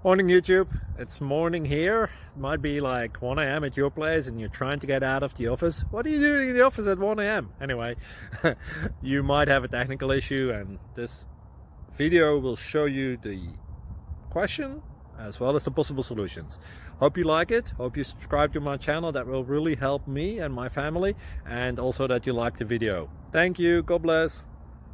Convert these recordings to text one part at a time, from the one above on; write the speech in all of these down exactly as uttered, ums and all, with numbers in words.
Morning YouTube, it's morning here. It might be like one A M at your place and you're trying to get out of the office. What are you doing in the office at one A M? Anyway, you might have a technical issue and this video will show you the question as well as the possible solutions. Hope you like it, hope you subscribe to my channel. That will really help me and my family, and also that you like the video. Thank you, God bless.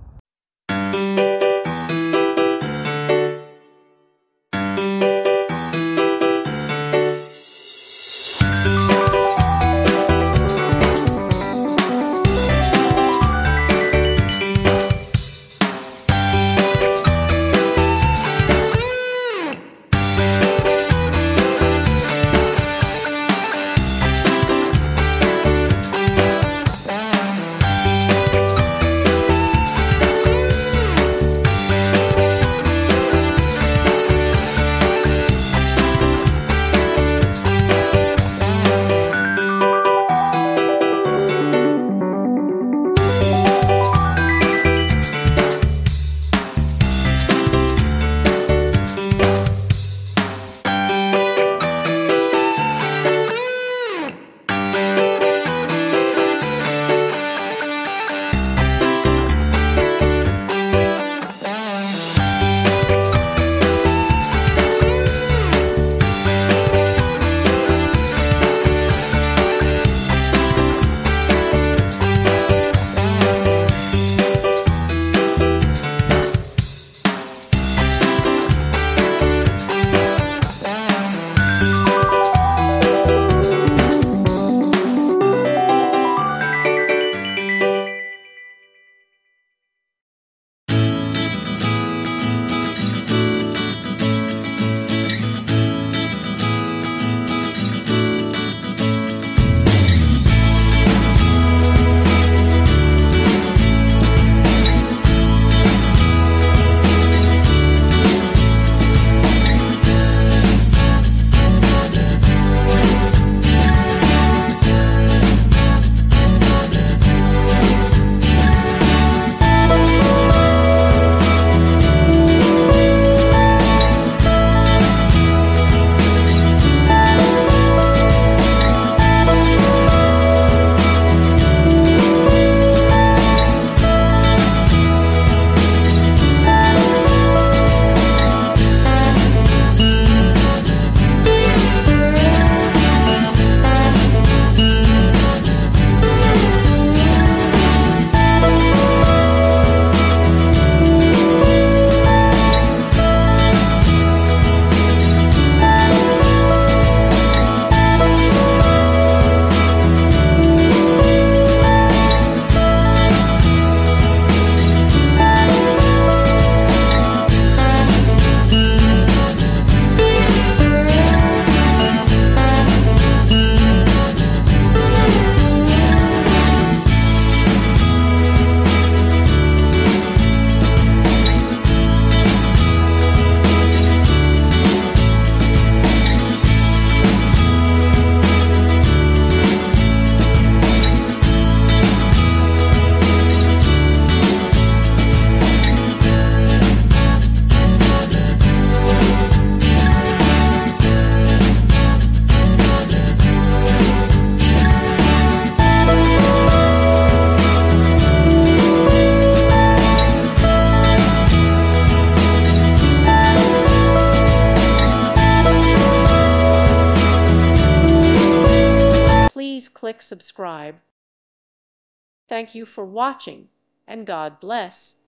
Please click subscribe. Thank you for watching, and God bless.